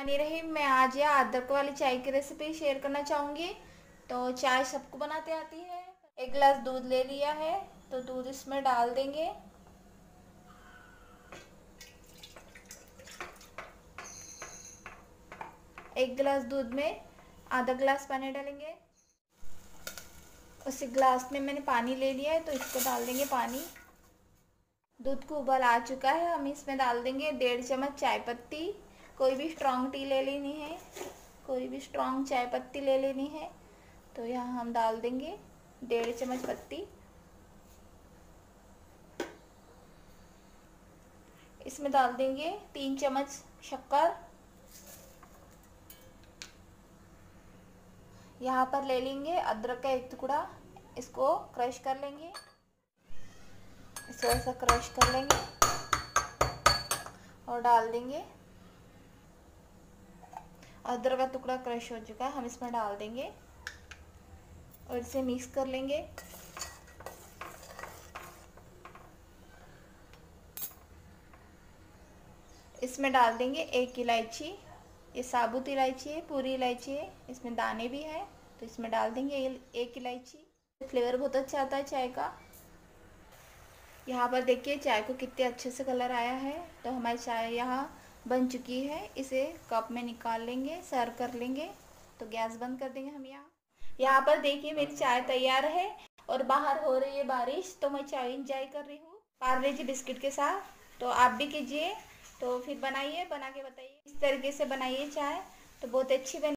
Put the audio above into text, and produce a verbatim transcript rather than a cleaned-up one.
रहीम, मैं आज यहाँ अदरक वाली चाय की रेसिपी शेयर करना चाहूँगी। तो चाय सबको बनाते आती है। एक गिलास दूध ले लिया है, तो दूध इसमें डाल देंगे। एक गिलास दूध में आधा गिलास पानी डालेंगे। उसी गिलास में मैंने पानी ले लिया है, तो इसको डाल देंगे पानी। दूध को उबाल आ चुका है, हम इसमें डाल देंगे डेढ़ चम्मच चाय पत्ती। कोई भी स्ट्रॉन्ग टी ले लेनी है, कोई भी स्ट्रॉन्ग चाय पत्ती ले लेनी है। तो यहाँ हम डाल देंगे डेढ़ चम्मच पत्ती। इसमें डाल देंगे तीन चम्मच शक्कर। यहाँ पर ले लेंगे अदरक का एक टुकड़ा, इसको क्रश कर लेंगे। इसे ऐसा क्रश कर लेंगे और डाल देंगे। अदरक का टुकड़ा क्रश हो चुका है, हम इसमें डाल देंगे और इसे मिक्स कर लेंगे। इसमें डाल देंगे एक इलायची। ये साबुत इलायची है, पूरी इलायची है, इसमें दाने भी है, तो इसमें डाल देंगे एक इलायची। फ्लेवर बहुत अच्छा आता है चाय का। यहाँ पर देखिए चाय को कितने अच्छे से कलर आया है। तो हमारी चाय यहाँ बन चुकी है। इसे कप में निकाल लेंगे, सर्व कर लेंगे। तो गैस बंद कर देंगे हम। यहाँ यहाँ पर देखिए मेरी चाय तैयार है और बाहर हो रही है बारिश, तो मैं चाय इंजॉय कर रही हूँ पार्ले जी बिस्किट के साथ। तो आप भी कीजिए, तो फिर बनाइए, बना के बताइए। इस तरीके से बनाइए चाय, तो बहुत अच्छी बनी।